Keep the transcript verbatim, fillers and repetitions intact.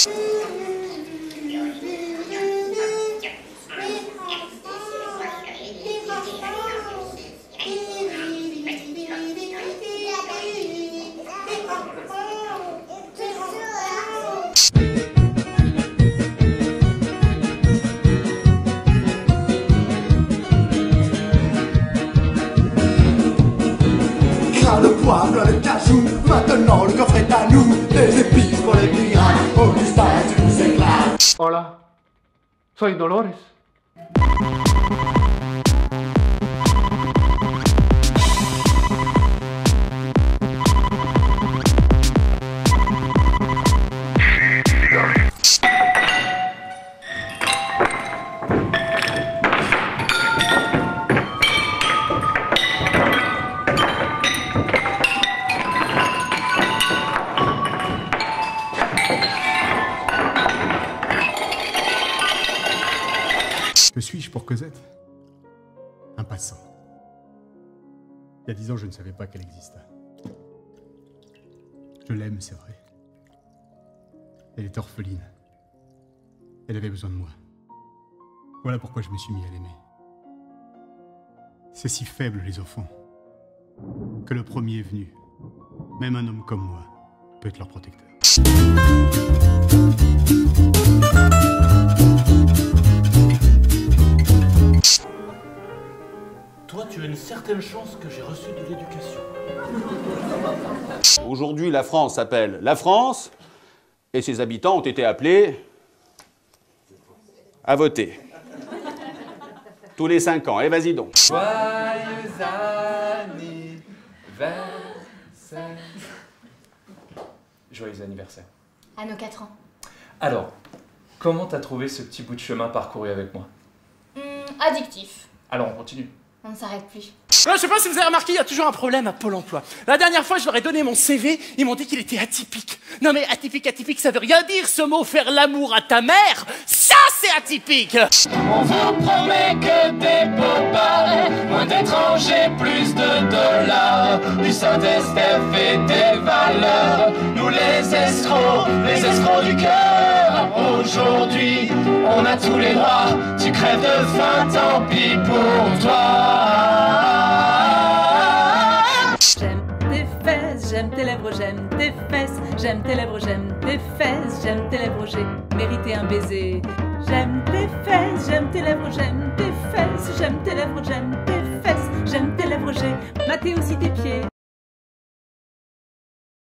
Le poivre, le cajou, maintenant le coffre est à nous. Des épices pour les pirates, Augusta, tu nous éclates. Hola, soy Dolores. Que suis-je pour Cosette? Un passant. Il y a dix ans, je ne savais pas qu'elle existait. Je l'aime, c'est vrai. Elle est orpheline. Elle avait besoin de moi. Voilà pourquoi je me suis mis à l'aimer. C'est si faible, les enfants, que le premier est venu, même un homme comme moi, peut être leur protecteur. Toi, tu as une certaine chance que j'ai reçu de l'éducation. Aujourd'hui, la France s'appelle la France et ses habitants ont été appelés à voter. Tous les cinq ans. Et vas-y donc. Joyeux anniversaire. Joyeux anniversaire. À nos quatre ans. Alors, comment t'as trouvé ce petit bout de chemin parcouru avec moi? Hum, addictif. Alors, on continue. On ne s'arrête plus. Je ne sais pas si vous avez remarqué, il y a toujours un problème à Pôle emploi. La dernière fois, je leur ai donné mon C V, ils m'ont dit qu'il était atypique. Non mais atypique, atypique, ça veut rien dire ce mot, faire l'amour à ta mère, ça c'est atypique. On vous promet que des beaux bars, moins d'étrangers, plus de dollars, du Saint-Estèphe et des valeurs, nous les escrocs, les escrocs du cœur. Aujourd'hui, on a tous les droits, tu crèves de faim, tant pis pour toi. J'aime tes fesses, j'aime tes lèvres, j'aime tes fesses, j'aime tes lèvres, j'aime tes fesses, j'aime tes lèvres, j'ai mérité un baiser. J'aime tes fesses, j'aime tes lèvres, j'aime tes fesses, j'aime tes lèvres, j'aime tes fesses, j'aime tes lèvres, j'ai maté aussi tes pieds.